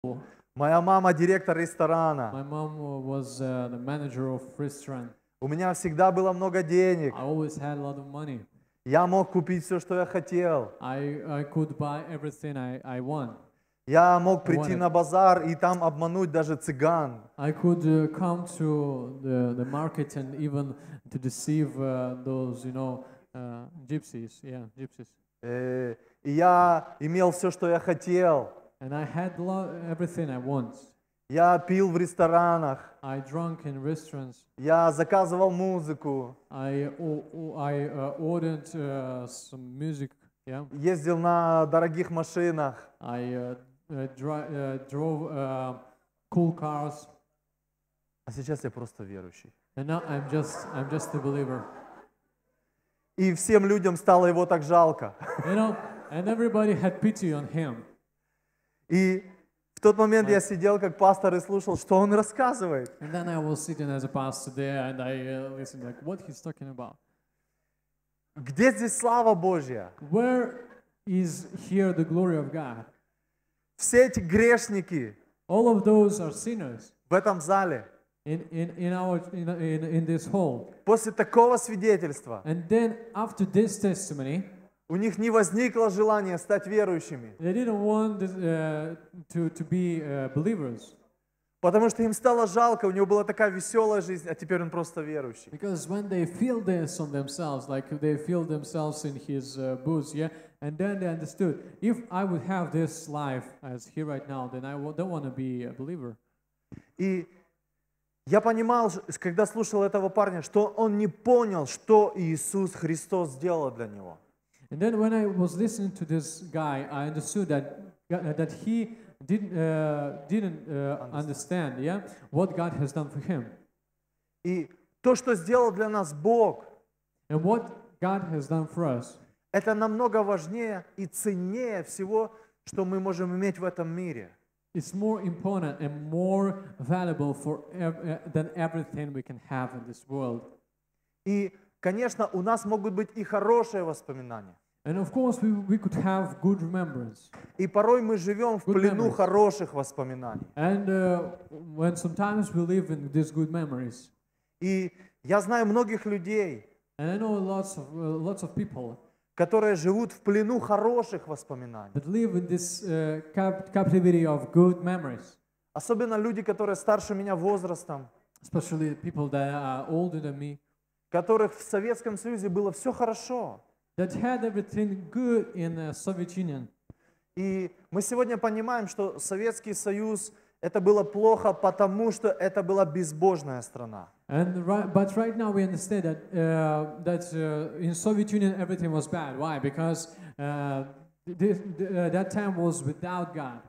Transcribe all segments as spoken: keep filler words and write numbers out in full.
Моя мама директор ресторана. My mom was uh, the manager of restaurant. У меня всегда было много денег. I always had a lot of money. Я мог купить все, что я хотел. I, I could buy everything I, I want. Я мог I прийти wanted. на базар и там обмануть даже цыган. I could uh, come to the, the market and even to deceive uh, those, you know, uh, gypsies. Yeah, gypsies. Э, И я имел все, что я хотел. And I had lo- everything I want. Я пил в ресторанах. I drank in restaurants. Я заказывал музыку. I, o- o- I uh, ordered uh, some music. Yeah. Ездил на дорогих машинах. I uh, uh, dri- uh, drove uh, cool cars. А сейчас я просто верующий. And now I'm just I'm just a believer. И всем людям стало его так жалко. You know, and everybody had pity on him. И в тот момент я сидел как пастор и слушал, что он рассказывает. And then I was sitting as a pastor there and I uh, listened like what he's talking about. Где здесь слава Божья? Where is here the glory of God? Все эти грешники All of those are sinners в этом зале. in, in, in our in, in, in this hall. После такого свидетельства And then after this testimony, у них не возникло желания стать верующими, they didn't want this, uh, to, to be uh, believers. потому что им стало жалко, у него была такая веселая жизнь, а теперь он просто верующий. Because when they feel this on themselves, like they feel themselves in his uh, boots, yeah, and then they understood, if I would have this life as here right now, then I w- don't want to be a believer. И я понимал, когда слушал этого парня, что он не понял, что Иисус Христос сделал для него. And then when I was listening to this guy, I understood that uh, that he didn't uh, didn't uh, understand, yeah, what God has done for him, И то, что сделал для нас Бог, and what God has done for us. это намного важнее и ценнее всего, что мы можем иметь в этом мире. It's more important and more valuable for ev- uh, than everything we can have in this world. И, конечно, у нас могут быть и хорошие воспоминания. And of course, we, we could have good remembrance. И порой мы живем в Good плену memories. хороших воспоминаний. And uh, when sometimes we live in these good memories. И я знаю многих людей, And I know lots of uh, lots of people которые живут в плену хороших воспоминаний. that live in this uh, cap- captivity of good memories. Особенно люди, которые старше меня возрастом, Especially people that are older than me, которых в Советском Союзе было все хорошо. that had everything good in the Soviet Union. И мы сегодня понимаем, что Советский Союз это было плохо, потому что это была безбожная страна. And right, but right now we understand that uh, that uh, in Soviet Union everything was bad. Why? Because uh, this, uh, that time was without God,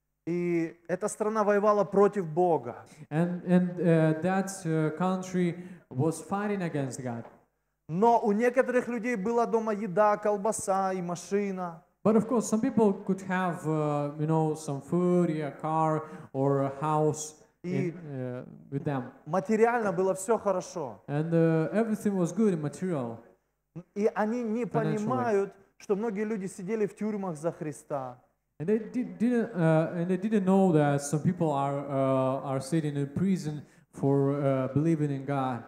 И эта страна воевала против Бога. and and uh, that uh, country was fighting against God. Но у некоторых людей была дома еда, колбаса и машина. But of course, some people could have uh, you know some food, yeah, a car or a house in, uh, with them, Материально было все хорошо. and uh, everything was good in material. И они не Financially. понимают, что многие люди сидели в тюрьмах за Христа. And they did, didn't, uh, and they didn't know that some people are uh, are sitting in prison for uh, believing in God.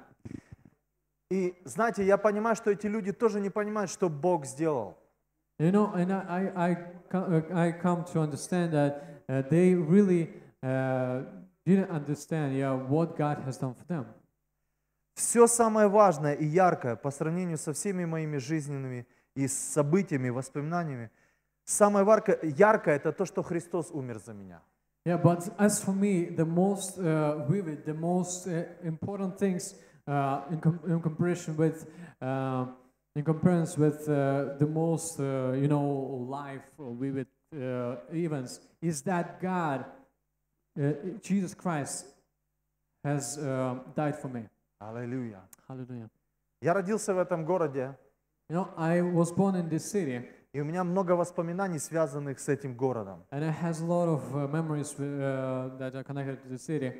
И знаете, я понимаю, что эти люди тоже не понимают, что Бог сделал. You know, and I I I, co- uh, I come to understand that uh, they really uh, didn't understand, yeah, what God has done for them. Все самое важное и яркое по сравнению со всеми моими жизненными и событиями, воспоминаниями, самое варко- яркое это то, что Христос умер за меня. Yeah, but as for me, the most uh, vivid, the most uh, important things uh, in, com- in comparison with, uh, in comparison with uh, the most, uh, you know, life or vivid uh, events, is that God, uh, Jesus Christ, has uh, died for me. Аллилуйя. Hallelujah. Я родился в этом городе, You know, I was born in this city, и у меня много воспоминаний, связанных с этим городом. and it has a lot of uh, memories uh, that are connected to the city.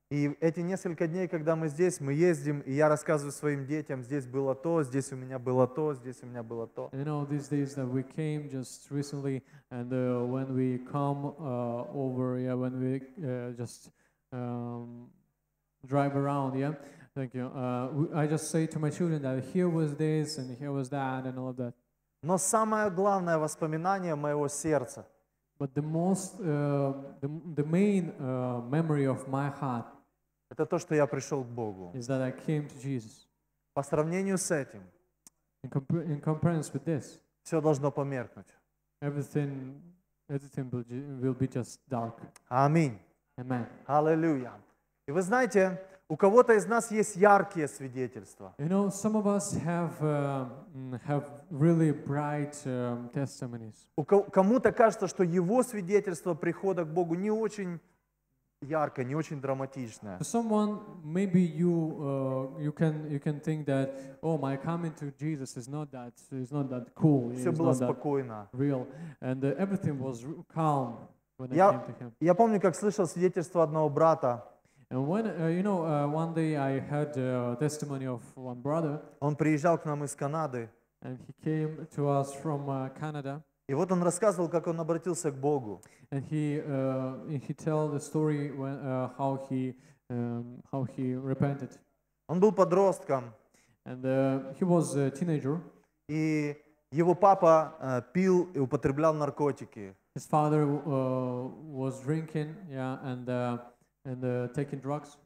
И эти несколько дней, когда мы здесь, мы ездим, и я рассказываю своим детям, здесь было то, здесь у меня было то, здесь у меня было то. You know, these days that we came just recently, and uh, when we come uh, over, yeah, when we uh, just um, drive around, yeah, thank you. Uh, we, I just say to my children that here was this and here was that and all of that. Но самое главное воспоминание моего сердца But the most, uh, the, the main uh, memory of my heart — это то, что я пришел к Богу. is that I came to Jesus. По сравнению с этим In, compa- in comparison with this, все должно померкнуть. everything, everything will, ju- will be just dark. Аминь. Amen. Аллилуйя. И вы знаете, у кого-то из нас есть яркие свидетельства. You know, some of us have uh, mm, have really bright um, testimonies. У ко- Кому-то кажется, что его свидетельство прихода к Богу не очень яркое, не очень драматичное. For someone, maybe you uh, you can you can think that, oh, my coming to Jesus is not that is not that cool. Все It's было not that спокойно. real, and uh, everything was r- calm when I Я, came to Him. я помню, как слышал свидетельство одного брата. And when uh, you know, uh, one day I heard a testimony of one brother, Он приезжал к нам из Канады. and he came to us from uh, Canada, И вот он рассказывал, как он обратился к Богу. and he uh, he tell the story when uh, how he um, how he repented, Он был подростком, and uh, he was a teenager. и его папа э, пил и употреблял наркотики. His father uh, was drinking, yeah, and uh, and uh, taking drugs,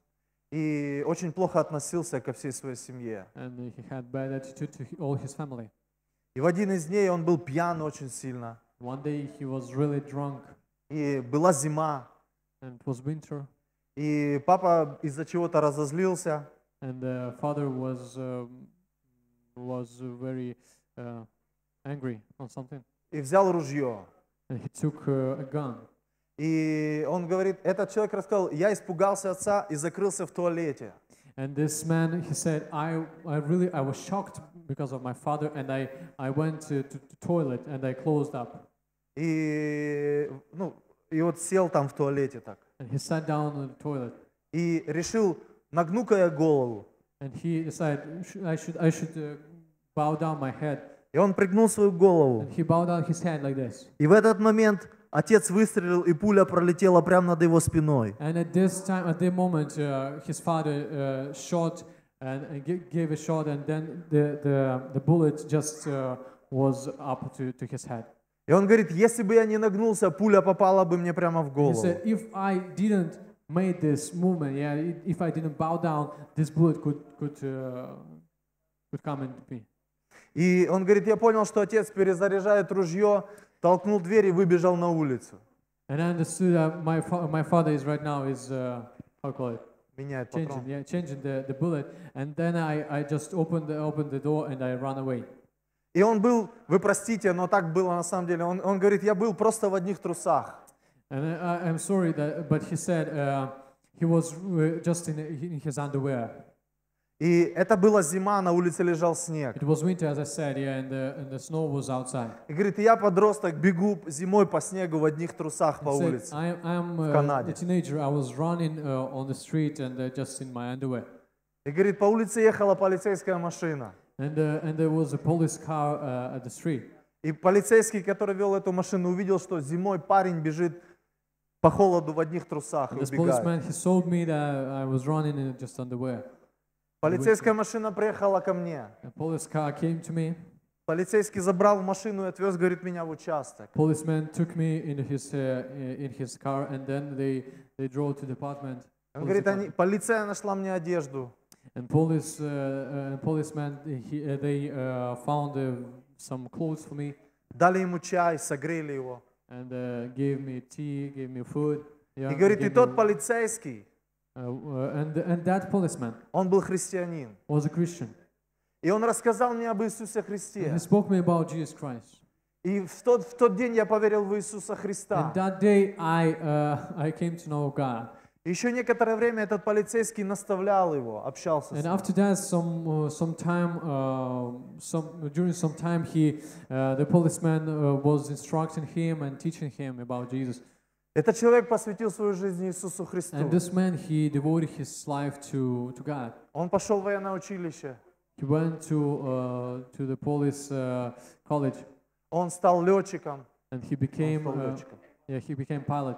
И очень плохо относился ко всей своей семье. and he had bad attitude to he- all his family. И в один из дней он был пьян очень сильно. One day he was really drunk, И была зима. and it was winter, И папа из-за чего-то разозлился. and the father was um, was very uh, angry on something, И взял ружье. and he took uh, a gun. И он говорит, этот человек рассказал, я испугался отца и закрылся в туалете. And this man, he said, I, I really, I was shocked because of my father, and I, I went to, to the toilet and I closed up. И, ну, и вот сел там в туалете так. And he sat down on the toilet, И решил, нагну-ка я голову. and he decided, "Sh- I should, I should uh, bow down my head. И он пригнул свою голову. And he bowed down his head like this. И в этот момент отец выстрелил, и пуля пролетела прямо над его спиной. And at this time, at that moment, uh, his father uh, shot and, and g- gave a shot, and then the, the, the bullet just uh, was up to, to his head. И он говорит, если бы я не нагнулся, пуля попала бы мне прямо в He голову. said, if I didn't make this movement, yeah, i- if I didn't bow down, this bullet could could uh, could come into me. И он говорит, я понял, что отец перезаряжает ружье, толкнул дверь и выбежал на улицу. And I understood that my fa- my father is right now is uh, how call it Меняет changing, патрон. yeah, changing the, the bullet. And then I, I just opened the, opened the door and I ran away. И он был, вы простите, но так было на самом деле. Он, он говорит, я был просто в одних трусах. And I, I'm sorry that, but he said uh, he was uh, just in, in his underwear. И это была зима, на улице лежал снег. It was winter, as I said, yeah, and the, and the snow was outside. И говорит, я подросток, бегу зимой по снегу в одних трусах по He said, улице. I, I'm uh, Канаде. a teenager. I was running uh, on the street and uh, just in my underwear. И говорит, по улице ехала полицейская машина. And uh, and there was a police car uh, at the street. И полицейский, который вел эту машину, увидел, что зимой парень бежит по холоду в одних трусах и And this убегает. policeman, he saw me that I was running in just underwear. Полицейская машина приехала ко мне. A police car came to me. Полицейский забрал машину и отвез, говорит, меня в участок. Policeman took me in his uh, in his car, and then they they drove to the apartment. Он police говорит, department. они, полиция нашла мне одежду. And police uh, uh, policeman he, uh, they uh, found uh, some clothes for me Дали ему чай, согрели его. and uh, gave me tea, gave me food. Yeah, И говорит, и gave тот me- полицейский, uh, uh, and and that policeman он был христианин. was a Christian. И он рассказал мне об Иисусе And Христе. he spoke me about Jesus Christ. И в тот, в тот день я поверил в Иисуса And Христа. that day I uh, I came to know God. И еще некоторое время этот полицейский наставлял его, общался с And ним. after that, some uh, some time, uh, some during some time, he uh, the policeman uh, was instructing him and teaching him about Jesus. Этот человек посвятил свою жизнь Иисусу Христу. And this man, he devoted his life to, to God. Он пошел в военное училище. He went to, uh, to the police uh, college, Он стал летчиком. and he Он became, стал uh, летчиком. yeah, he became pilot.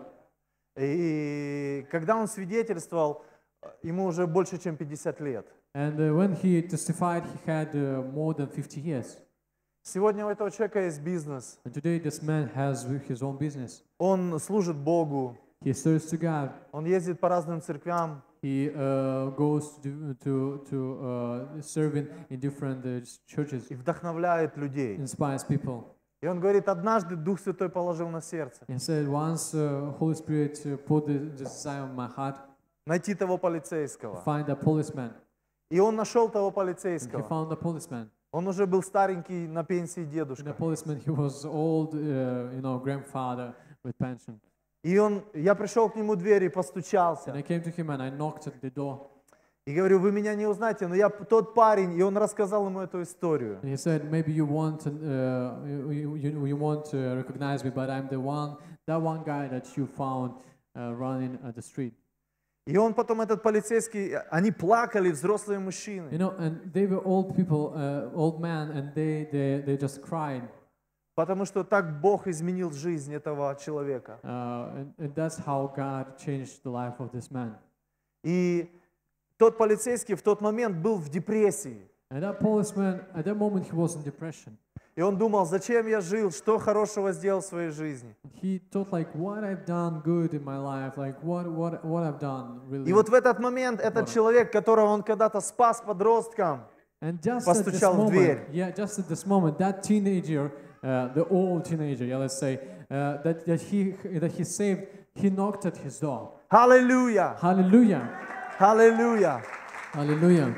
И когда он свидетельствовал, ему уже больше, чем пятьдесят лет. And uh, when he testified, he had uh, more than fifty years. Сегодня у этого человека есть бизнес. And today, this man has his own business. Он служит Богу. He serves to God. Он ездит по разным церквям. He uh, goes to to to uh, serving in different uh, churches, И вдохновляет людей. inspires people. И он говорит, однажды Дух Святой положил на сердце He said, once uh, Holy Spirit uh, put the, the desire on my heart, найти того полицейского. find a policeman. И он нашел того And he полицейского. found a policeman. Он уже был старенький, на пенсии And the дедушка. policeman, he was old, uh, you know, grandfather with pension. И он, я пришел к нему в дверь и And I постучался. came to him and I knocked at the door. И говорю, вы меня не узнаете, но я тот парень. И он рассказал ему эту историю. And he said, maybe you want to, uh, you, you, you want to recognize me, but I'm the one, that one guy that you found uh, running at the street. И он потом, этот полицейский, они плакали, взрослые You мужчины. know, and they were old people, uh, old men, and they, they, they just cried. Потому что так Бог изменил жизнь этого человека. Uh, and, and that's how God changed the life of this man. И тот полицейский в тот момент был в депрессии. And that policeman, at that moment, he was in depression. И он думал, зачем я жил, что хорошего сделал в своей жизни. He thought like, what I've done good in my life, like what, what, what I've done really. И вот в этот момент этот Здорово. человек, которого он когда-то спас подростком, And just at this постучал в дверь. moment, yeah, just at this moment, that teenager, uh, the old teenager, yeah, let's say, uh, that, that he that he saved, he knocked at his door. аллилуйя, Hallelujah, аллилуйя. hallelujah.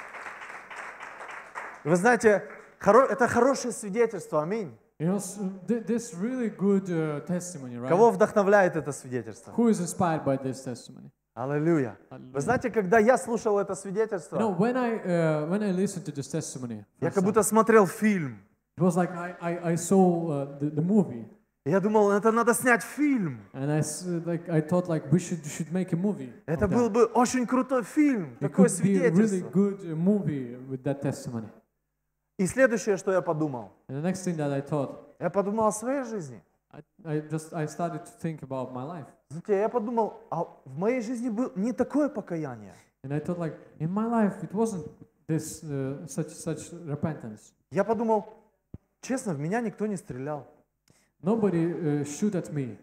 Вы знаете, хоро- это хорошее свидетельство, аминь. You know, s- th- this really good uh, testimony, right? Кого вдохновляет это свидетельство? Who is inspired by this testimony? Аллилуйя. Hallelujah. Вы знаете, когда я слушал это You know, свидетельство, when I uh, when I listened to this testimony, я first как time, будто смотрел фильм. it was like I I, I saw uh, the, the movie, И я думал, это надо снять фильм. and I s- like I thought like we should should make a movie. of Это that. был бы очень крутой фильм, It такое could be a really свидетельство. good uh, movie with that testimony. И следующее, что я подумал, And the next thing that I thought, я подумал о своей жизни. I, I just I started to think about my life, Знаете, я подумал, а в моей жизни было не такое покаяние. and I thought like in my life it wasn't this uh, such such repentance. Я подумал, честно, в меня никто не стрелял. Nobody uh, shoot at me.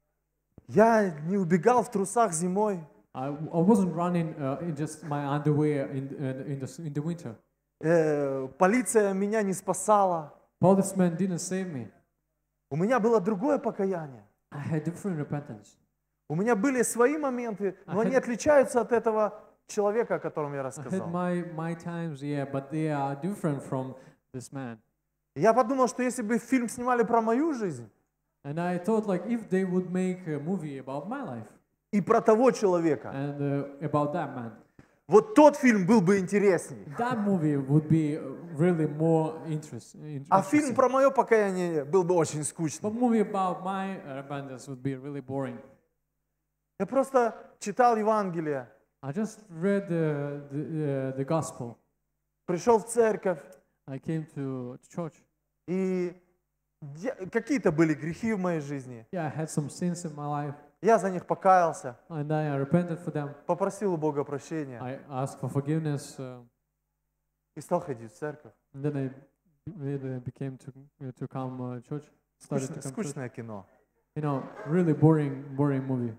Я не убегал в трусах зимой. I, I wasn't running uh, in just my underwear in uh, in the s- in the winter. Э, полиция меня не спасала. Policeman didn't save me. У меня было другое покаяние. I had different repentance. У меня были свои моменты, но I они had- отличаются от этого человека, о котором я I had рассказал. my my times, yeah, but they are different from this man. Я подумал, что если бы фильм снимали про мою жизнь And I thought like if they would make a movie about my life и про того человека, and uh, about that man, вот тот фильм был бы интересней. that movie would be really more interest, in- А фильм interesting. про мое покаяние был бы очень But скучным. movie about my uh, repentance would be really boring. Я просто читал Евангелие, I just read the the, uh, the gospel. пришел в церковь, I came to church. и я- какие-то были грехи в моей жизни. Yeah, I had some sins in my life, Я за них покаялся, and I repented for them. попросил у Бога прощения I asked for forgiveness, uh, и стал ходить в церковь. and then I really became to uh, to come uh, church. Started to Скучно- come church. скучное кино. You know, really boring, boring movie.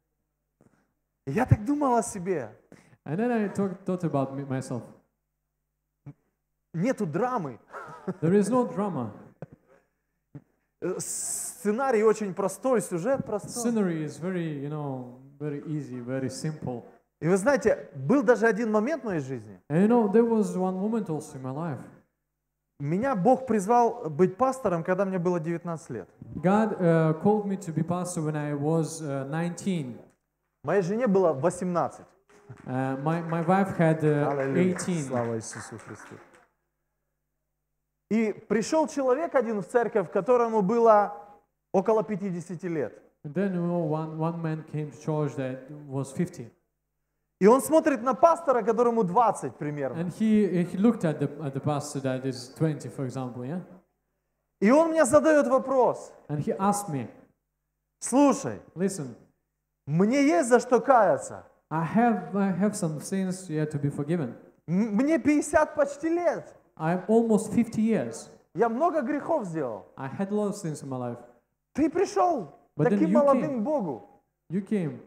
И я так думал о себе. And then I talk, thought about me, myself. Нету драмы. There is no drama. Э, Сценарий очень простой, сюжет простой. Scenery is very, you know, very easy, very simple. И вы знаете, был даже один момент в моей жизни. And you know, there was one moment also in my life. Меня Бог призвал быть пастором, когда мне было девятнадцать лет. God uh, called me to be pastor when I was uh, nineteen. Моей жене было восемнадцать. Uh, my, my wife had uh, Аллилуйя. eighteen. Слава Иисусу Христу. И пришел человек один в церковь, которому было около пятидесяти лет. And then you know, one, one man came to church that was fifty. И он смотрит на пастора, которому двадцать примерно. And he, he looked at the, at the pastor that is twenty, for example, yeah? И он мне задает вопрос. And he asked me, Слушай, listen, мне есть за что каяться. I have, I have some sins yet to be forgiven. М- Мне пятьдесят почти лет. I'm almost fifty years. Я много грехов сделал. I had a lot of sins in my life. Ты пришел But then таким you молодым came. к Богу. You came.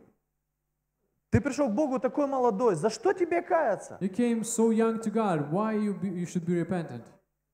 Ты пришел к Богу такой молодой. За что тебе каяться? You came so young to God. Why you, be, you should be repentant?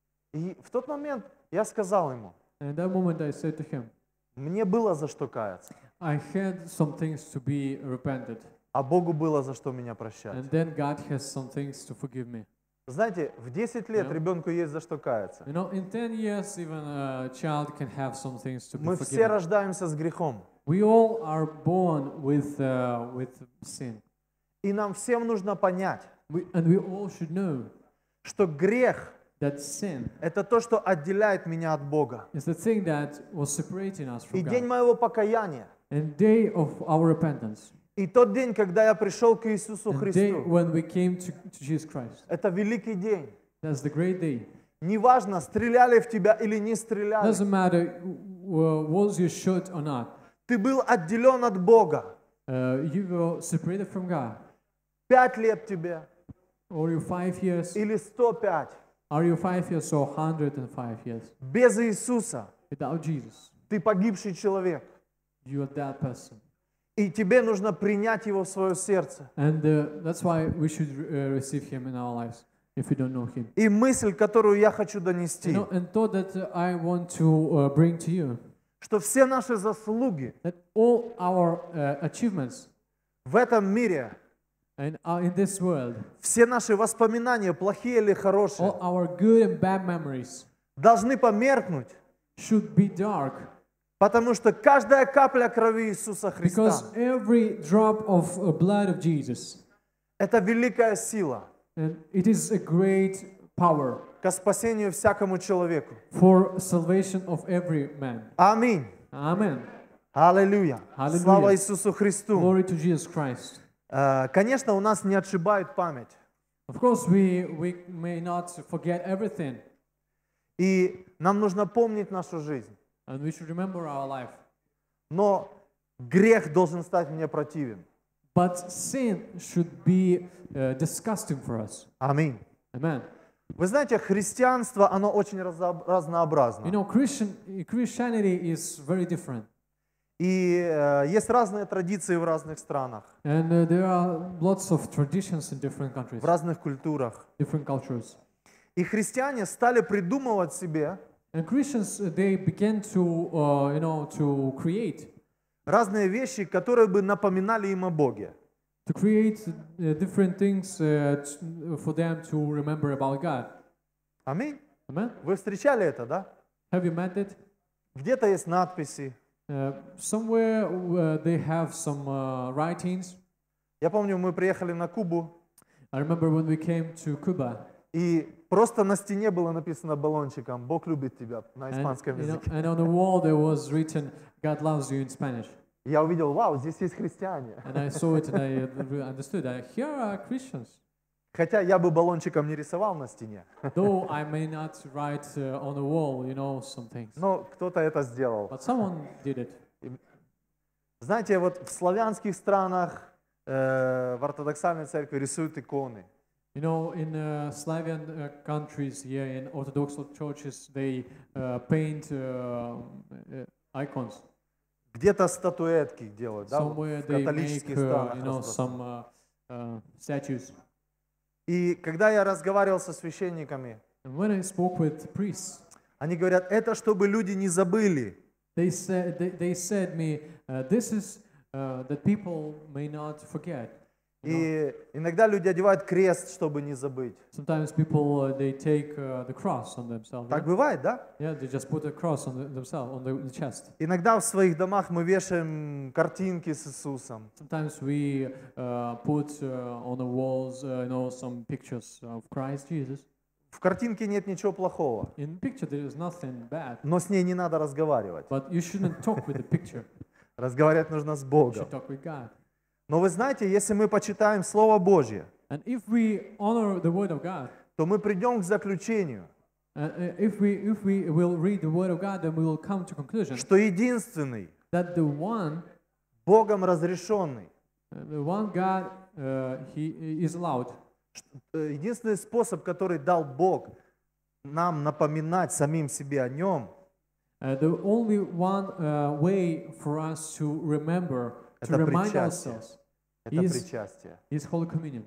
И в тот момент я сказал ему, And at that moment I said to him, мне было за что каяться, I had some things to be repented. а Богу было за что меня прощать. And then God has some things to forgive me. Знаете, в десять лет Yeah. ребенку есть за что каяться. You know, in ten years, even a child can have some things to be Мы все forgiven. рождаемся с грехом. We all are born with, uh, with sin. И нам всем нужно понять, We, and we all should know что грех that sin – это то, что отделяет меня от Бога. is the thing that was separating us И from день God. моего покаяния, And day of our repentance. и тот день, когда я пришел к Иисусу And day Христу, when we came to, to Jesus Christ. это великий день. That's the great day. Неважно, стреляли в тебя или не стреляли, Doesn't matter uh, was you shot or not. ты был отделен от Бога. Uh, you were separated from God. Пять лет тебе Or you five years. или сто пять. Are you five years or one hundred five years? Без Иисуса Without Jesus, ты погибший человек. you are that person. И тебе нужно принять Его в свое сердце. And uh, that's why we should uh, receive Him in our lives if we don't know Him. И мысль, которую я хочу донести, You know, and thought that uh, I want to uh, bring to you что все наши заслуги that all our uh, achievements в этом мире, and uh, in this world, все наши воспоминания, плохие или хорошие, all our good and bad memories должны померкнуть, should be dark потому что каждая капля крови Иисуса Христа because every drop of uh, blood of Jesus, – это великая сила and it is a great power ко спасению всякому человеку. for salvation of every man. Аминь. Amen. Аллилуйя. Аллилуйя. Слава Иисусу Христу. Glory to Jesus Christ. Э, Конечно, у нас не отшибает память. Of course, we, we may not forget everything, И нам нужно помнить нашу жизнь. and we should remember our life. Но грех должен стать мне противен. But sin should be uh, disgusting for us. Аминь. Amen. Вы знаете, христианство, оно очень разо- разнообразно. You know, Christian Christianity is very different, И э, есть разные традиции в разных странах, and uh, there are lots of traditions in different countries, в разных культурах. different cultures. И христиане стали придумывать себе And Christians, uh, they began to, uh, you know, to create, разные вещи, которые бы напоминали им о Боге. to create uh, different things uh, t- for them to remember about God. Аминь. Amen. Вы встречали это, да? Have you met it? Где-то есть надписи. Uh, somewhere uh, they have some uh, writings. Я помню, мы приехали на Кубу, I remember when we came to Cuba, и просто на стене было написано баллончиком «Бог любит тебя» на and, испанском you know, языке. and on the wall there was written, God loves you in Spanish. Я увидел, вау, здесь есть христиане. And I saw it and I uh, understood that here are Christians. Хотя я бы баллончиком не рисовал на стене, Though I may not write uh, on the wall, you know, some things. но кто-то это сделал. But someone did it. Знаете, вот в славянских странах, э, в ортодоксальной церкви рисуют иконы. You know, in uh, Slavian uh, countries, here in Orthodox churches, they uh, paint uh, uh, icons. Где-то статуэтки делают, да, Somewhere в they make, католических uh, странах. you know, распространено. some uh, uh, statues. И когда я разговаривал со священниками, And when I spoke with priests, они говорят, это чтобы люди не забыли. they said, they, they said me, uh, this is uh, that people may not forget. You know, И иногда люди одевают крест, чтобы не забыть. sometimes people, uh, they take uh, the cross on themselves. Так Yeah? бывает, да? Yeah, they just put a cross on the, themselves, on the, the chest. Иногда в своих домах мы вешаем картинки с Иисусом. Sometimes we uh, put uh, on the walls, uh, you know, some pictures of Christ Jesus. В картинке нет ничего плохого, In picture there is nothing bad, но с ней не надо разговаривать. but you shouldn't talk with the picture. Разговаривать нужно с We Богом. should talk with God. Но вы знаете, если мы почитаем Слово Божье, And if we honor the word of God, то мы придем к заключению, uh, uh, if we if we will read the word of God, then we will come to conclusion что единственный, that the one, Богом разрешенный, uh, the one God, uh, He is allowed. э, единственный способ, который дал Бог нам напоминать самим себе о Нем, Uh, the only one uh, way for us to remember, to Это remind причастие. ourselves, это Is- причастие, is Holy Communion.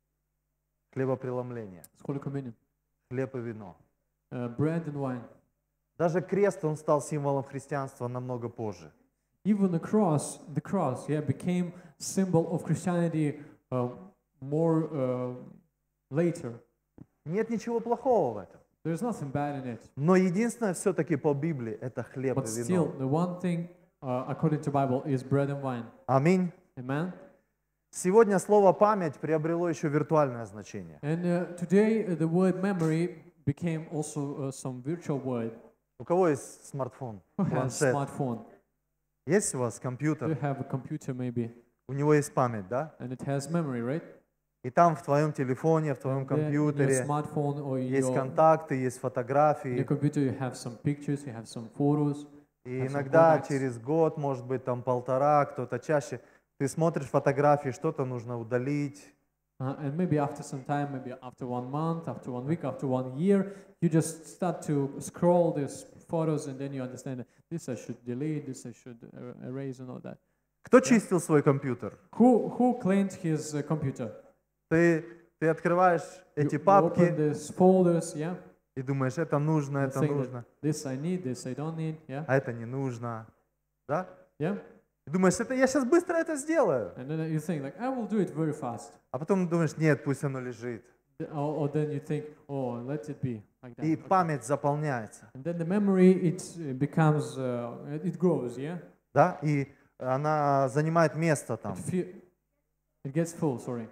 хлебопреломление, It's Holy Communion. хлеб и вино. Uh, bread and wine. Даже крест, он стал символом христианства намного позже. Even the cross, the cross, yeah, became symbol of Christianity uh, more uh, later. Нет ничего плохого в этом. There's nothing bad in it. Но единственное все-таки по Библии это хлеб But и still, вино. the one thing, uh, according to Bible, is bread and wine. Аминь. Amen. Сегодня слово «память» приобрело еще виртуальное значение. And uh, today, uh, the word memory became also uh, some virtual word. У кого есть смартфон, Who has планшет? smartphone? Есть у вас You компьютер? have a computer maybe, У него есть память, да? and it has memory, right? И там в твоем телефоне, в твоем There in your компьютере smartphone or есть your, контакты, есть in your фотографии. computer, you have some pictures, you have some photos. И have some иногда contacts. через год, может быть, там полтора, кто-то чаще, ты смотришь фотографии, что-то нужно удалить. Uh, and maybe after some time, maybe after one month, after one week, after one year, you just start to scroll these photos, and then you understand that this I should delete, this I should uh, erase, and all that. Кто чистил свой компьютер? Who who cleaned his uh, computer? Ты, ты открываешь You, эти you open папки these folders, yeah. и думаешь, это нужно, and это think that нужно, this I need, this I don't need, yeah, а это не нужно. Да? yeah. И думаешь, это я сейчас быстро это сделаю. And then you think like I will do it very fast, А потом думаешь, нет, пусть оно лежит. Th- or, or then you think, oh, let it be like that. И Okay. память заполняется. And then the memory it uh, becomes uh, it grows, yeah. Да? И она занимает место там. It, fe- it gets full. Sorry.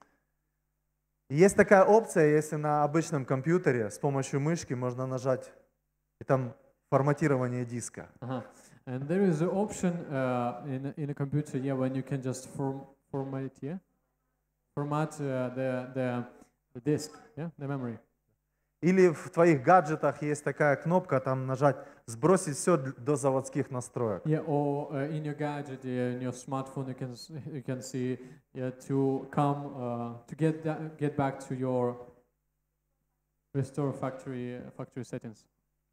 И есть такая опция, если на обычном компьютере с помощью мышки можно нажать, и там форматирование диска. Uh-huh. And there is an option uh, in a- in a computer, yeah, when you can just form format, yeah, format uh, the the the disk, yeah, the memory. Или в твоих гаджетах есть такая кнопка, там нажать «Сбросить все до заводских настроек». Yeah, or uh, in your gadget, yeah, in your smartphone, you can s- you can see, yeah, to come uh, to get that, get back to your restore factory uh, factory settings,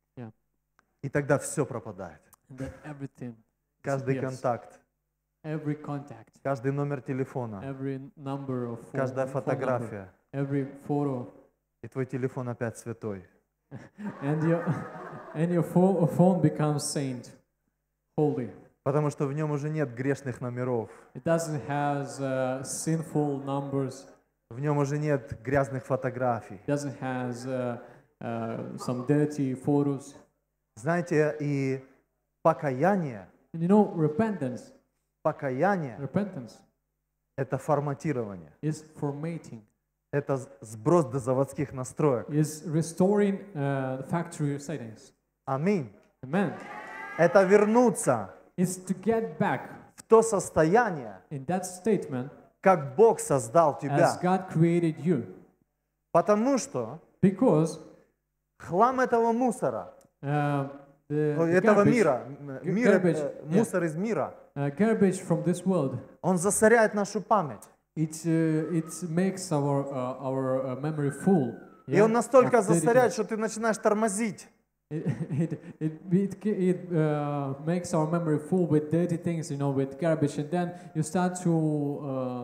И тогда все пропадает. and then everything, Каждый disappears. контакт, every contact, каждый номер телефона, every number of phone, каждая phone number, фотография. every photo. И твой телефон опять святой. And your and your pho- phone becomes saint, holy. Потому что в нем уже нет грешных номеров. It doesn't have uh, sinful numbers. В нем уже нет грязных фотографий. It doesn't have uh, uh, some dirty photos. Знаете, и покаяние, And you know, repentance, покаяние repentance – это форматирование. is formatting, Это с- сброс до заводских настроек. is restoring uh, the factory settings. Аминь. Amen. Это вернуться Is to get back в то состояние, in that statement как Бог создал as тебя. God created you, Потому что because хлам этого мусора, uh, the, о, the этого garbage, мира, м, мир, garbage, э, yeah. мусор из мира, uh, garbage from this world, он засоряет нашу память. it uh, it makes our uh, our uh, memory full. И yeah, он настолько of dirty засоряет, things. что ты начинаешь тормозить. It it it it, it uh, makes our memory full with dirty things, you know, with garbage, and then you start to uh,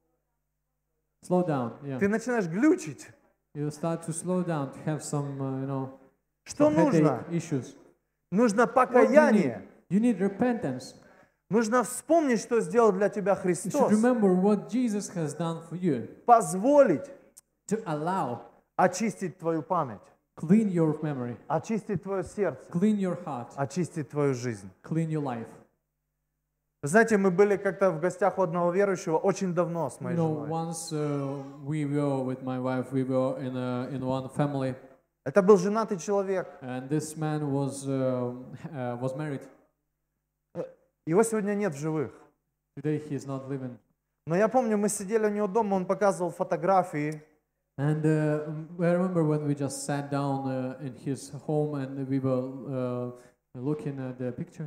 slow down. Yeah, Ты начинаешь глючить. you start to slow down, to have some, uh, you know, Что some headache нужно? issues. Нужно What do you need? покаяние. You need repentance. Нужно вспомнить, что сделал для тебя You should Христос. remember what Jesus has done for you, Позволить to allow, очистить твою память, clean your memory, очистить твое сердце, clean your heart, очистить твою жизнь. clean your life. Вы знаете, мы были как-то в гостях у одного верующего очень давно с You моей know, женой. once uh, we were with my wife, we were in a, in one family, Это был женатый человек. and this man was uh, uh, was married. Его сегодня нет в живых. Today he is not living. Но я помню, мы сидели у него дома, он показывал фотографии. And uh, I remember when we just sat down uh, in his home and we were uh, looking at the pictures.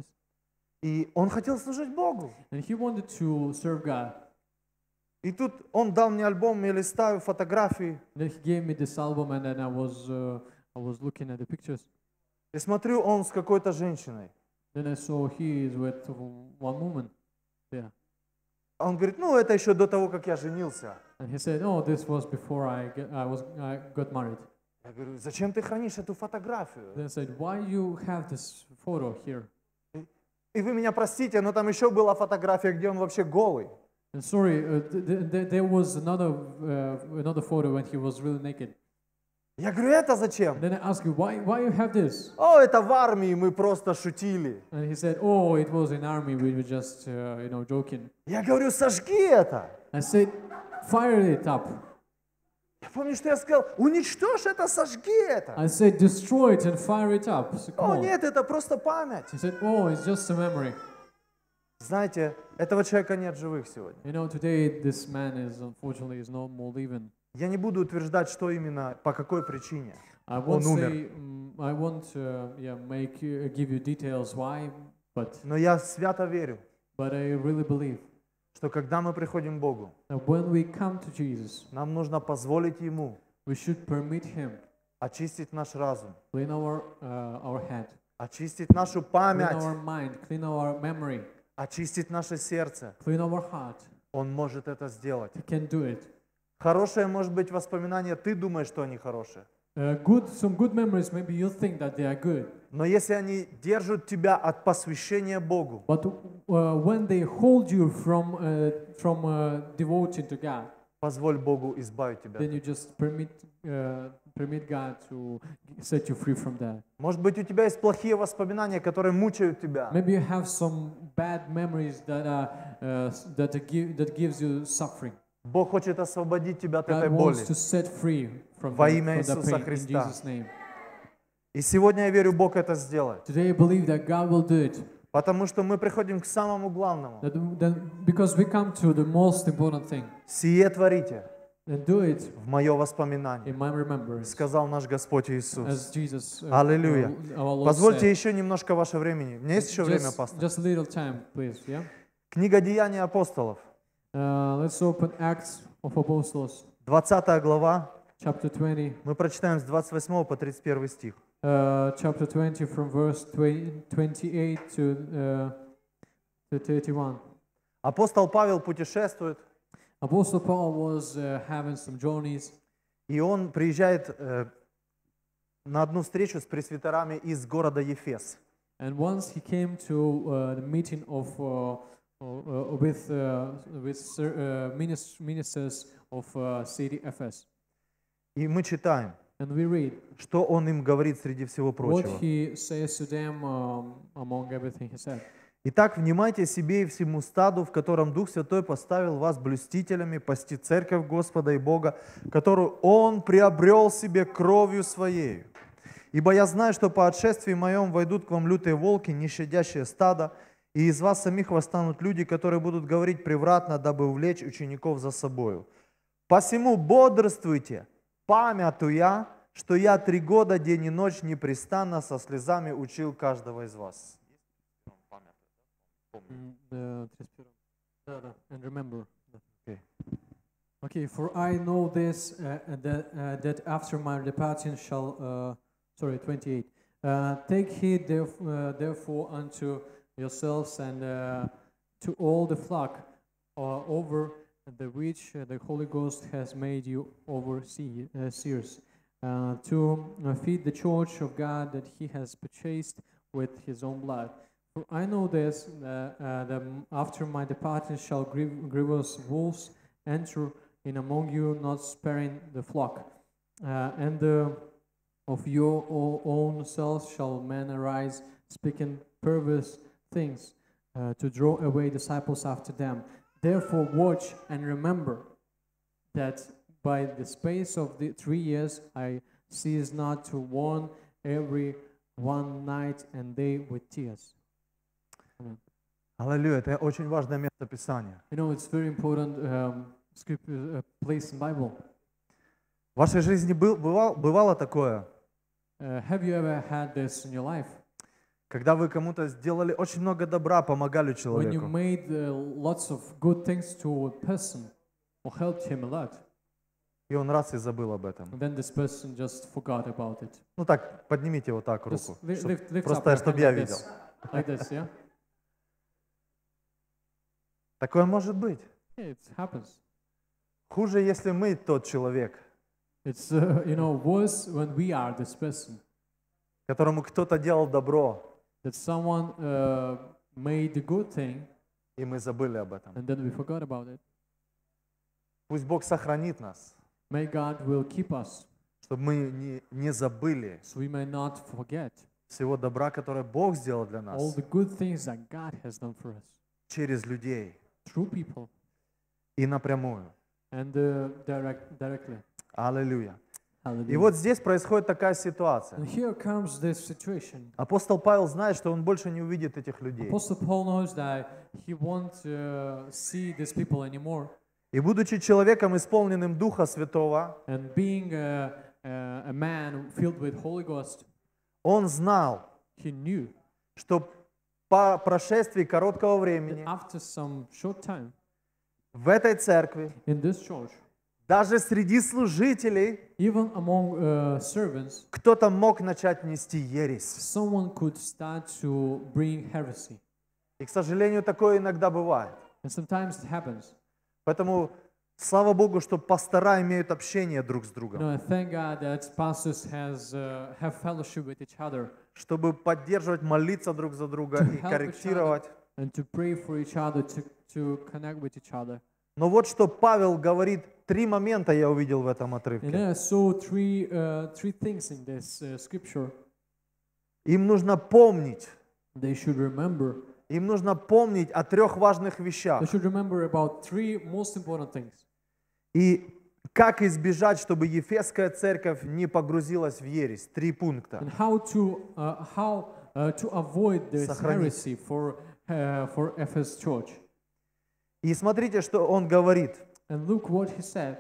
И он хотел служить Богу. And he wanted to serve God. И тут он дал мне альбом, я листаю фотографии. And then he gave me this album, and then I was uh, I was looking at the pictures. И смотрю, он с какой-то женщиной. Then I saw he is with one woman. Yeah. А он говорит, ну это еще до того, как я женился. And he said, "Oh, this was before I get, I was I got married." Я говорю, зачем ты хранишь эту фотографию? Then I said, "Why you have this photo here?" И вы меня простите, но там еще была фотография, где он вообще голый. And sorry, uh, th- th- there was another uh, another photo when he was really naked. Я говорю, это зачем? Then I asked you, "Why why you have this?" О, это в армии, мы просто шутили. And he said, "Oh, it was in army. We were just uh, you know joking." Я говорю, сожги это. I said, "Fire it up." Я помню, что я сказал, уничтожь это, сожги это. I said, "Destroy it and fire it up." So, come О, on. нет, это просто память. He said, "Oh, it's just a memory." Знаете, этого человека нет живых сегодня. You know, today this man is unfortunately is no more living. Я не буду утверждать, что именно, по какой причине. I won't Он умер. say, mm, I won't, uh, yeah, make you, give you details why, but Но я свято верю, but I really believe что когда мы приходим к Богу, that when we come to Jesus, нам нужно позволить Ему we should permit Him очистить наш разум, clean our uh, our head, очистить нашу clean память, our mind, clean our memory, очистить наше сердце. clean our heart. Он может это сделать. He can do it. Хорошее может быть воспоминание, ты думаешь, что они хорошие. Uh, good, some good memories. Maybe you think that they are good, Но если они держат тебя от посвящения Богу, but uh, when they hold you from uh, from uh, devoting to God, позволь Богу избавить тебя. then you just permit uh, permit God to set you free from that. Может быть, у тебя есть плохие воспоминания, которые мучают тебя. Maybe you have some bad memories that are uh, that are give, that gives you suffering. Бог хочет освободить тебя от этой God боли. wants to set free from Во the, имя from the Иисуса pain in Христа. Jesus' name. И сегодня я верю, Бог это сделает. Today I believe that God will do it. Потому что мы приходим к самому главному. That, that because we come to the most important thing, Сие творите and do it в мое воспоминание, in my remembrance, сказал наш Господь Иисус. as Jesus. Uh, Аллилуйя. uh, our Lord Позвольте said. еще немножко ваше времени. У меня есть еще время, Just, пастор? just a little time, please. Yeah. Книга Деяний апостолов, Uh, let's open Acts of Apostles, двадцатая глава. chapter twenty. Мы прочитаем с двадцать восьмого по тридцать первый стих. Uh, chapter twenty from verse twenty-eight to, uh, to thirty-one. Апостол Павел путешествует, Apostle Paul was uh, having some journeys, и он приезжает э, на одну встречу с пресвитерами из города Ефес. and once he came to uh, the meeting of uh, uh, with uh, with uh, minis- ministers of uh, city Ephes, И мы читаем, and we read что он им говорит среди всего what прочего. he says to them um, among everything he said. Итак, внимайте себе и всему стаду, в котором Дух Святой поставил вас блюстителями, пасти церковь Господа и Бога, которую Он приобрел себе кровью Своею. Ибо я знаю, что по отшествии моем войдут к вам лютые волки, не щадящие стада, и из вас самих восстанут люди, которые будут говорить превратно, дабы увлечь учеников за собою. Посему бодрствуйте, памятуя, что я три года день и ночь непрестанно со слезами учил каждого из вас. Mm, the thirty-first. Да, да. And remember. Okay. Okay, for I know this, uh, that, uh, that after my departing shall, uh, sorry, twenty-eight. Uh, take heed theref- uh, therefore unto yourselves and uh, to all the flock uh, over the which uh, the Holy Ghost has made you overseers, uh, to uh, feed the church of God that he has purchased with his own blood. For I know this, uh, uh, that after my departing shall grieve, grievous wolves enter in among you, not sparing the flock. Uh, and uh, of your o- own selves shall men arise, speaking perverse things, uh, to draw away disciples after them. Therefore watch and remember that by the space of the three years I cease not to warn every one night and day with tears. Amen. Аллилуйя, это очень важное место Писания. You know, it's very important um, script, uh, place in Bible. В вашей жизни был, бывал, бывало такое, Uh, have you ever had this in your life? когда вы кому-то сделали очень много добра, помогали When you человеку, made uh, lots of good things to a person or helped him a lot, и он раз и забыл об этом. and then this person just forgot about it. Ну так, поднимите вот так Just руку, li- чтоб- lift, lift up просто your чтобы hand я like видел. this, like this, yeah? Такое может быть. Yeah, it happens. Хуже, если мы тот человек, It's, uh, you know, worse when we are this person, которому кто-то делал добро, that someone uh, made a good thing, и мы забыли об этом. and then we forgot about it. Пусть Бог сохранит нас, May God will keep us, чтобы мы не, не забыли so we may not forget всего добра, которое Бог сделал для all нас the good things that God has done for us через людей through people и напрямую. and uh, direct, directly. Аллилуйя. И Hallelujah. вот здесь происходит такая ситуация. And here comes this situation. Апостол Павел знает, что он больше не увидит этих людей. Apostle Paul knows that he won't uh, see these people anymore. И будучи человеком, исполненным Духа Святого, And being a, a, a man filled with Holy Ghost, он знал, he knew что по прошествии короткого that времени after some short time в этой церкви, in this church, даже среди служителей, even among uh, servants, кто-то мог начать нести ересь. someone could start to bring heresy. И, к сожалению, такое иногда бывает. And sometimes it happens. Поэтому слава Богу, что пастора имеют общение друг с You другом, know, I thank God that pastors has uh, have fellowship with each other чтобы поддерживать, молиться друг за друга To и help each корректировать. and to pray for each other, to, to connect with each other. Но вот что Павел говорит, три момента я увидел в этом And отрывке. then I saw three uh, three things in this uh, scripture. Им нужно помнить, They should remember. им нужно помнить о трех важных вещах. They should remember about three most important things. И как избежать, чтобы Ефесская церковь не погрузилась в ересь. Три пункта. And how to uh, how uh, to avoid this Сохранить. heresy for uh, for Ephesus church. И смотрите, что он говорит. And look what he said.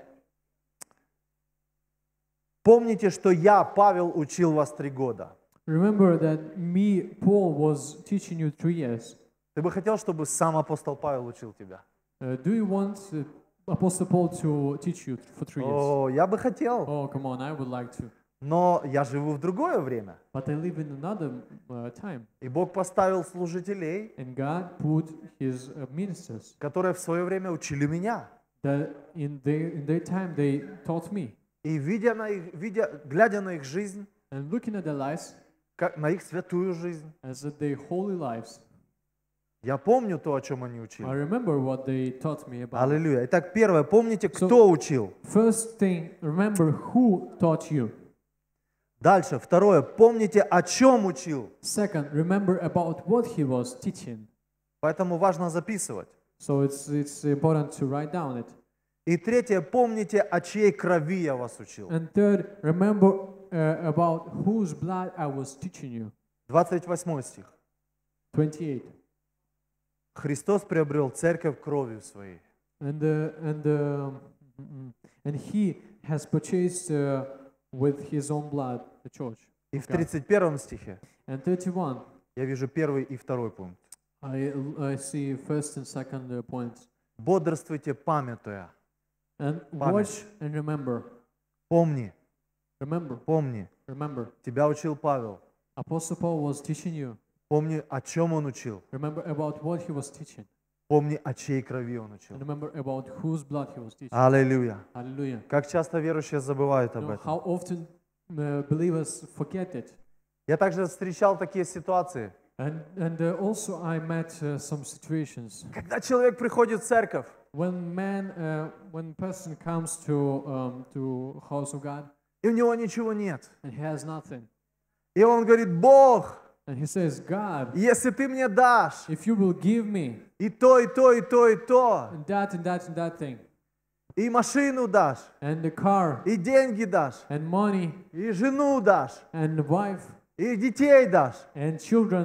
Помните, что я, Павел, учил вас три года. Remember that me, Paul, was teaching you three years. Ты бы хотел, чтобы сам апостол Павел учил тебя? Uh, do you want uh, Apostle Paul to teach you for three years? О, я бы хотел. Oh, come on, I would like to. Но я живу в другое время. But I live in another uh, time. И Бог поставил служителей, And God put his uh, ministers которые в свое время учили меня. that in their, in their time they taught me. И видя на их, видя, глядя на их жизнь, And looking at their lives как на их святую жизнь, as at their holy lives, я помню то, о чем они I учили. remember what they taught me about. Аллилуйя. Итак, первое, помните, So- кто учил. First thing, remember who taught you. Дальше, второе, помните, о чем учил. Second, remember about what he was teaching. Поэтому важно записывать. So it's it's important to write down it. И третье, помните, о чьей крови я вас учил. And third, remember uh, about whose blood I was teaching you. двадцать восьмой стих. twenty-eight. Христос приобрел церковь кровью своей. And uh, and uh, mm, and he has purchased uh, with his own blood the church. И в God. тридцать первом стихе And thirty-one, я вижу первый и второй пункт. I I see first and second uh, points. Бодрствуйте, памятуя. And Память. watch and remember. Помни, Remember, помни. remember. Тебя учил Павел. Apostle Paul was teaching you. Помни, о чем он учил. Remember about what he was teaching. Помни, о чьей крови он учил. And remember about whose blood he was teaching. Аллилуйя. Hallelujah. Как часто верующие забывают You об know, этом. how often uh, believers forget it. Я также встречал такие ситуации, And and uh, also I met uh, some situations когда человек приходит в церковь, when man, uh, when person comes to um, to house of God и у него ничего нет. and he has nothing, И он говорит, Бог, and he says, God, если ты мне дашь if you will give me и то, и то, и то, и то, and that and that and that thing, и машину дашь, and the car и деньги дашь, and money и жену дашь, and wife и детей дашь, and children,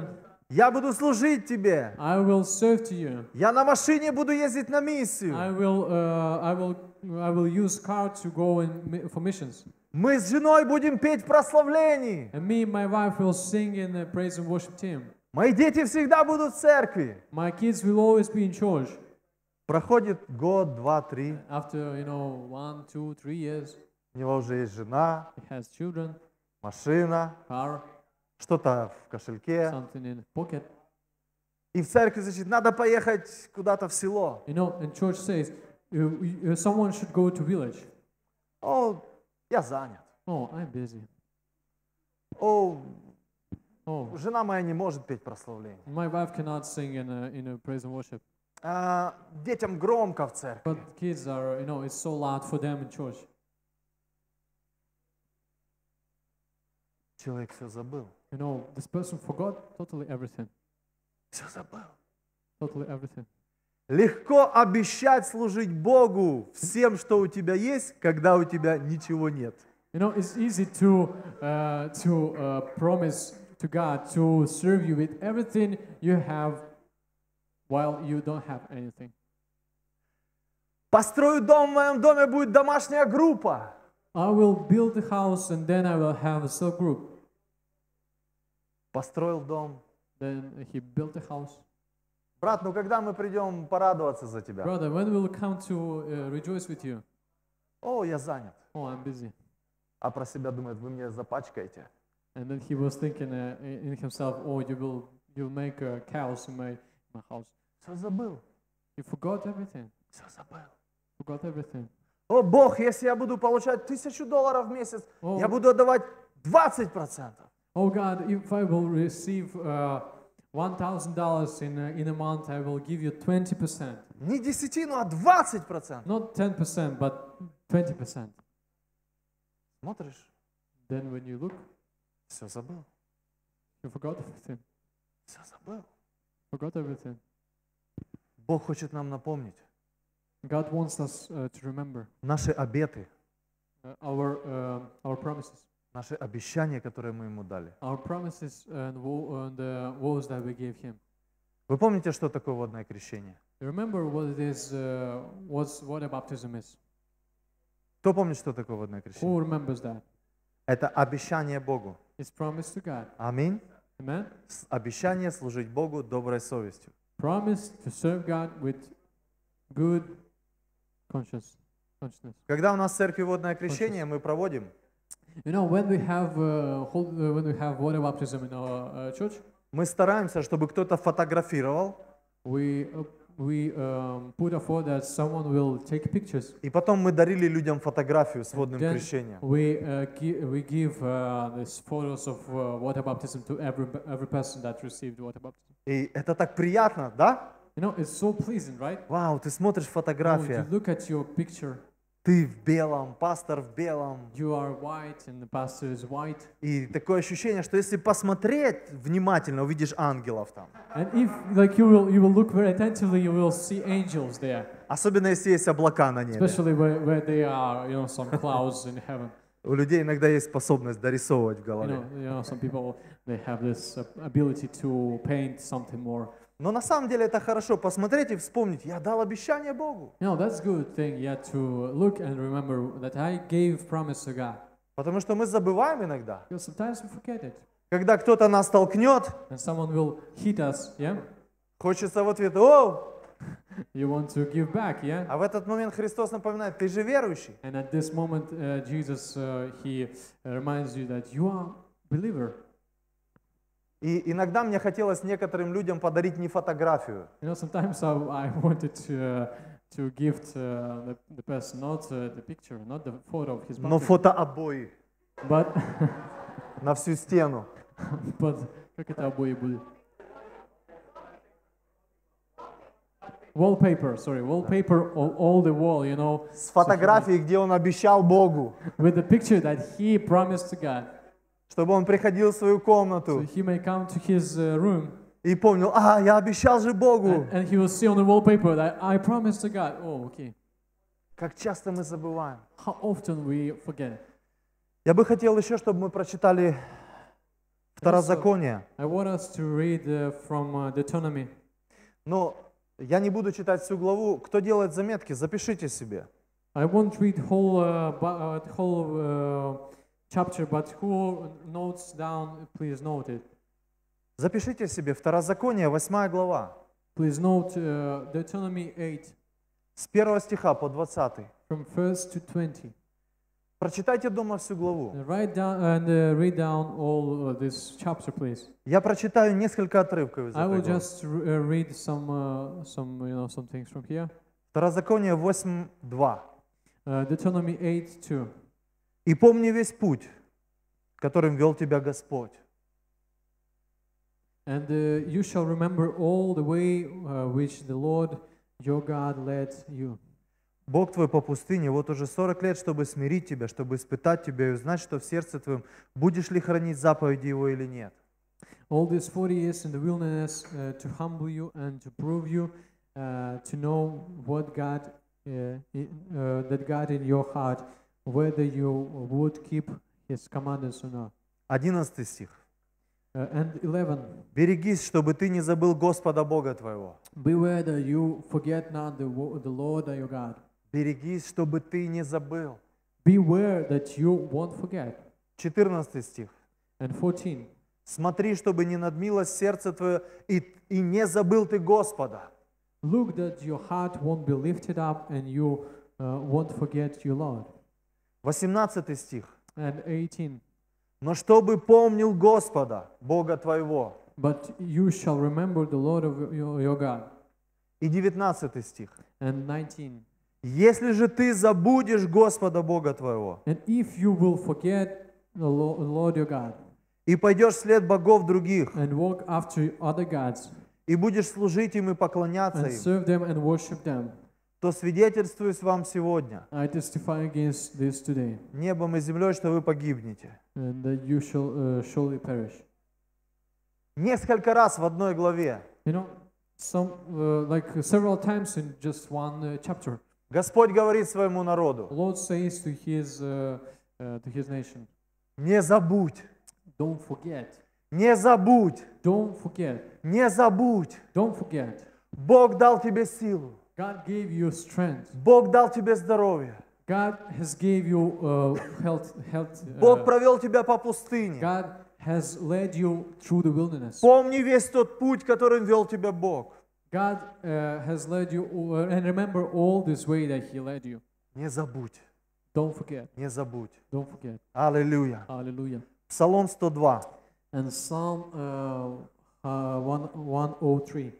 Я буду служить тебе. I will serve to you. Я на машине буду ездить на миссию. I will, uh, I will, I will use car to go in, mi- for missions. Мы с женой будем петь в прославлении. And me and my wife will sing in the praise and worship team. Мои дети всегда будут в церкви. My kids will always be in church. Проходит год, два, три. After, you know, one, two, three years, У него уже есть жена, he has children, машина, car, что-то в кошельке. something in pocket. И в церкви, значит, надо поехать куда-то в село. You know, and church says, uh, uh, someone should go to village. О, я занят. Oh, I'm busy. О, Oh, жена моя не может петь прославление. my wife cannot sing in a, in a praise and worship. А, детям громко в церкви. But kids are, you know, it's so loud for them in church. Человек все забыл. You know, this person forgot totally everything. Все забыл. Totally everything. Легко обещать служить Богу всем, что у тебя есть, когда у тебя ничего нет. You know, it's easy to uh, to uh, promise to God to serve you with everything you have while you don't have anything. Построю дом, в моем доме будет домашняя группа. I will build a house and then I will have a cell group. Построил дом. Then he built a house. Брат, ну когда мы придем порадоваться за тебя? Brother, when will come to uh, rejoice with you? О, я занят. Oh, I'm busy. А про себя думает, вы меня запачкаете. And then he was thinking uh, in himself, oh, you will you will make uh, cows in my my house. Все забыл. He forgot everything. Все забыл. Forgot everything. О, Бог, если я буду получать тысячу долларов в месяц, О. я буду отдавать двадцать процентов. Oh God, if I will receive uh, one thousand dollars in a, in a month, I will give you twenty percent. Не десятину, а двадцать процентов. Not ten percent, but twenty percent. Смотришь, Then when you look, все забыл. you forgot everything. Все забыл. Forgot everything. Бог хочет нам напомнить God wants us uh, to remember наши обеты, uh, our uh, our promises, наши обещания, которые мы Ему дали. our promises and, wo- and the vows that we gave Him. Вы помните, что такое водное крещение? Remember what it is, uh, what's, what a baptism is. Кто помнит, что такое водное крещение? Who remembers that? Это обещание Богу. It's promise to God. Аминь. Amen? С- Обещание служить Богу доброй совестью. Promise to serve God with good conscience, consciousness. Когда у нас в церкви водное крещение, мы проводим, You know, when we have uh, hold, uh, when we have water baptism in our uh, church, мы стараемся, чтобы кто-то фотографировал, we uh, we um, put effort that someone will take pictures. и потом мы дарили людям фотографию с водным Then крещением. we uh, gi- we give uh, these photos of uh, water baptism to every every person that received water baptism. И это так приятно, да? You know, it's so pleasing, right? Вау, ты смотришь You, know, фотография, you look at your picture. ты в белом, пастор в белом, You are white, and the pastor is white. и такое ощущение, что если посмотреть внимательно, увидишь ангелов там. And if like you will you will look very attentively, you will see angels there, Особенно если есть облака на небе. especially where, where they are, you know, some clouds in heaven. У людей иногда есть способность дорисовывать в You голове. know, you know, some people they have this uh, ability to paint something more. Но на самом деле это хорошо посмотреть и вспомнить, я дал обещание Богу. You know, that's a good thing, yeah, to look and remember that I gave promise to God. Потому что мы забываем иногда. Because sometimes we forget it, Когда кто-то нас толкнет, and someone will hit us, yeah. хочется в ответ, о! You want to give back, yeah. А в этот момент Христос напоминает, ты же верующий. And at this moment, uh, Jesus uh, he reminds you that you are believer. И иногда мне хотелось некоторым людям подарить не фотографию, You know, sometimes I, I wanted to uh, to gift uh, the, the person not uh, the picture, not the photo of his но baptism, фотообои but на всю стену. but как это обои будет? Wallpaper, sorry, wallpaper all, all the wall, you know, С фотографией, где он обещал Богу, with the picture that he promised to God, чтобы он приходил в свою so комнату he may come to his uh, room и помнил, а, я обещал же Богу. and, and he will see on the wallpaper that I promised to God. Oh, okay. Как часто мы забываем. How often we forget. Я бы хотел еще, чтобы мы прочитали Второзаконие. I want us to read uh, from uh, Deuteronomy. Но я не буду читать всю главу. Кто делает заметки, запишите себе. I won't read whole uh, bu- uh, whole uh, chapter, but who notes down, please note it. Запишите себе Второзаконие, восьмая глава. Please note uh, Deuteronomy eight, С первого стиха по двадцатый. from first to twenty. Прочитайте дома всю главу. And write down and uh, read down all uh, this chapter, please. Я прочитаю несколько отрывков из I этой will главы. just r- uh, read some uh, some you know some things from here. Второзаконие восемь два. Uh, Deuteronomy eight two. «И помни весь путь, которым вел тебя Господь, And uh, you shall remember all the way uh, which the Lord your God led you. Бог твой по пустыне, вот уже сорок лет, чтобы смирить тебя, чтобы испытать тебя и узнать, что в сердце твоем, будешь ли хранить заповеди Его или нет. All these forty years in the wilderness uh, to humble you and to prove you, uh, to know what God, uh, i- uh, that God in your heart, whether you would keep His commandments or not. Одиннадцатый стих. Uh, and eleven. «Берегись, чтобы ты не забыл Господа Бога твоего. Beware that you forget not the, wo- the Lord your God. Берегись, чтобы ты не забыл». Beware that you won't forget. Четырнадцатый стих. And fourteen. «Смотри, чтобы не надмилось сердце твое, и, и не забыл ты Господа». Look that your heart won't be lifted up and you uh, won't forget your Lord. Восемнадцатый стих. And eighteen. «Но чтобы помнил Господа, Бога твоего». But you shall remember the Lord of your, your God. И девятнадцатый стих. And nineteen. «Если же ты забудешь Господа Бога твоего, And if you will forget the Lo- Lord your God и пойдешь вслед богов других, and walk after other gods и будешь служить им и поклоняться and им, serve them and worship them, то свидетельствуюсь вам сегодня, I testify against this today, небом и землей, что вы погибнете». and that you shall uh, surely perish. Несколько раз в одной главе You know, some uh, like several times in just one uh, chapter, Господь говорит своему народу: the Lord says to His uh, uh, to His nation, не забудь, "Don't forget, не забудь, don't forget, не забудь. don't forget. Бог дал тебе силу, God gave you strength. Бог дал тебе здоровье, God has gave you uh, health. Health. Бог Uh, провел тебя по пустыне. God has led you through the wilderness. Помни весь тот путь, которым вел тебя Бог. God uh, has led you, uh, and remember all this way that He led you. Не забудь, Don't forget. не забудь. Don't forget. Аллилуйя. Hallelujah. Псалом сто два. And Psalm uh, uh, one, one oh three.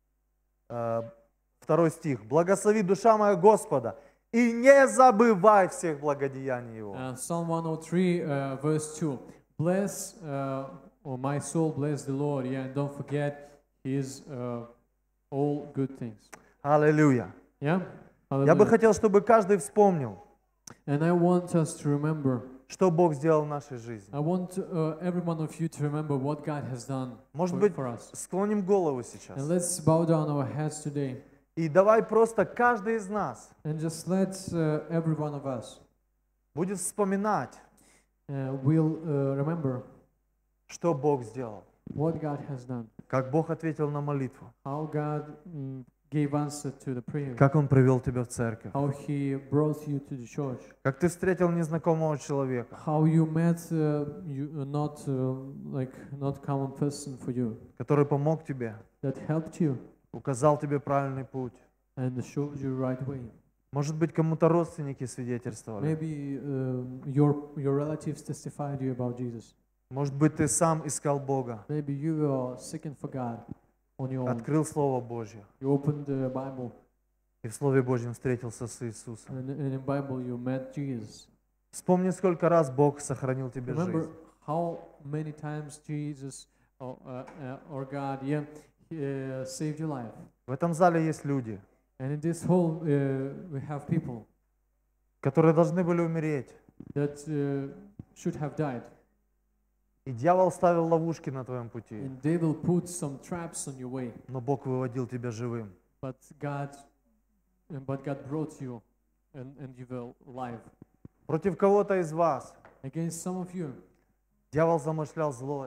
Э, Второй стих. «Благослови душа моя Господа, и не забывай всех благодеяний Его». Uh, Psalm one oh three, uh, verse two. Bless, uh, oh my soul, bless the Lord. Yeah, and don't forget His uh, all good things. Аллилуйя. Yeah. Я бы Hallelujah. хотел, чтобы каждый вспомнил, And I want us to remember. что Бог сделал в нашей жизни. I want uh, every one of you to remember what God has done Может for, быть, for us. склоним голову сейчас. And let's bow down our heads today И давай просто каждый из нас and just let uh, every one of us будет вспоминать, uh, will uh, remember что Бог сделал, what God has done, как Бог ответил на молитву, how God mm, gave answer to the prayer, как Он привел тебя в церковь, how He brought you to the church, как ты встретил незнакомого человека, how you met uh, you uh, not uh, like not common person for you который помог тебе, that helped you указал тебе правильный путь. and showed you right way. Может быть, кому-то родственники свидетельствовали. Maybe uh, your your relatives testified you about Jesus. Может быть, ты сам искал Бога, Maybe you were seeking for God on your own. открыл Слово Божье, You opened the Bible, и в Слове Божьем встретился с Иисусом. and in the Bible you met Jesus. Вспомни, сколько раз Бог сохранил тебе Remember жизнь. how many times Jesus or, uh, uh, or God, yeah, he, uh, saved your life. В этом зале есть люди, And in this hall uh, we have people которые должны были умереть. that uh, should have died, И дьявол ставил ловушки на твоем пути, and they will put some traps on your way. но Бог выводил тебя живым. But God, uh, but God brought you, and, and you were alive. Против кого-то из вас Against some of you, дьявол замышлял злое.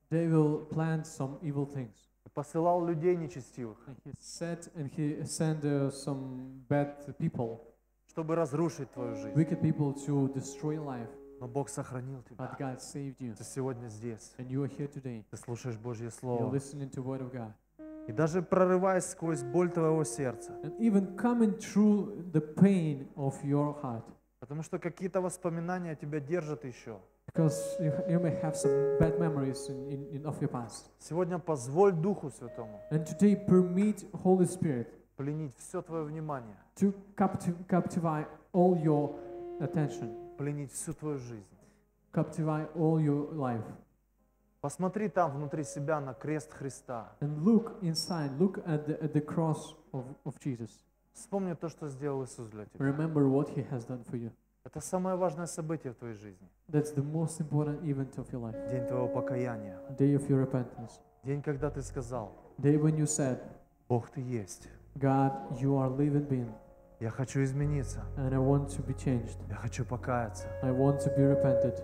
they will plant some evil things. Посылал людей нечестивых, And he said, and he sent uh, some bad people, чтобы разрушить твою жизнь. wicked people to destroy life. Но Бог сохранил тебя. But God saved you, Ты сегодня здесь. and you are here today. Ты слушаешь Божье You're Слово. listening to Word of God. И даже прорываясь сквозь боль твоего сердца. And even coming through the pain of your heart, Потому что какие-то воспоминания тебя держат еще. because you, you may have some bad memories in, in, in of your past. Сегодня позволь Духу Святому And today permit Holy Spirit пленить все твое внимание, to capti- captivate all your attention, пленить всю твою жизнь. captivate all your life. Посмотри там внутри себя на крест Христа. And look inside, look at the, at the cross of, of Jesus. Вспомни то, что сделал Иисус для тебя. Remember what He has done for you. Это самое важное событие в твоей жизни. That's the most important event of your life. День твоего покаяния. Day of your repentance. День, когда ты сказал: Day when you said, Бог, Ты есть. God, you are living being, Я хочу измениться. and I want to be changed. Я хочу покаяться. I want to be repented.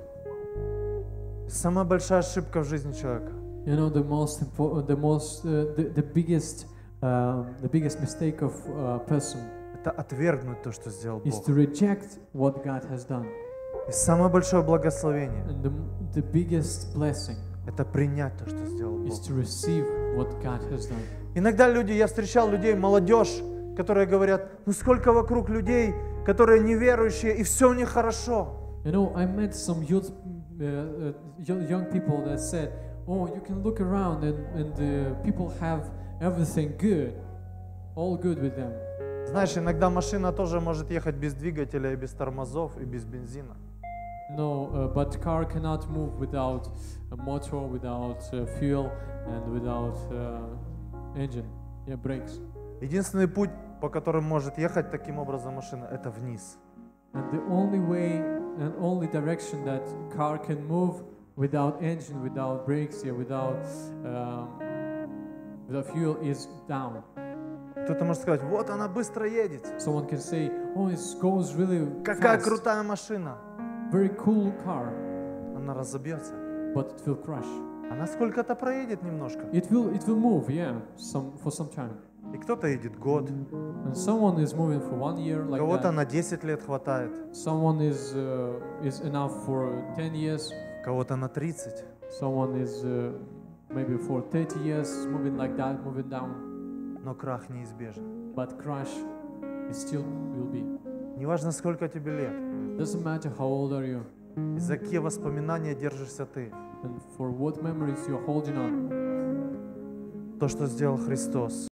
Самая большая ошибка в жизни человека You know, the most important, the most, uh, the, the biggest, um, the biggest mistake of a person — это отвергнуть то, что сделал is Бог. to reject what God has done. И самое большое благословение And the, the biggest blessing — это принять то, что сделал Бог. is to receive what God has done. Иногда люди, я встречал людей, молодежь, которые говорят: ну сколько вокруг людей, которые неверующие, и все у них хорошо. You know, I met some youth, uh, uh, young, young people that said, "Oh, you can look around and and the people have everything good, all good with them." Знаешь, иногда машина тоже может ехать без двигателя и без тормозов и без бензина. No, uh, but car cannot move without a motor, without uh, fuel, and without uh, engine, yeah, brakes. Единственный путь, по которому может ехать таким образом машина, это вниз. And the only way and only direction that car can move without engine, without brakes, yeah, without um, without fuel is down. Кто-то может сказать: вот она быстро едет, Someone can say, "Oh, it goes really какая fast, крутая машина. very cool car," Она разобьется. but it will crash. Она сколько-то проедет немножко. It will it will move, yeah, some for some time. И кто-то едет год, And someone is moving for one year like кого-то that. на десять лет хватает, Someone is uh, is enough for ten years. кого-то на тридцать. Someone is uh, maybe for thirty years moving like that, moving down. Но крах неизбежен. But crash, it still will be. Неважно, сколько тебе лет, Doesn't matter how old are you и за какие воспоминания держишься ты. and for what memories you're holding on. То, что сделал Христос,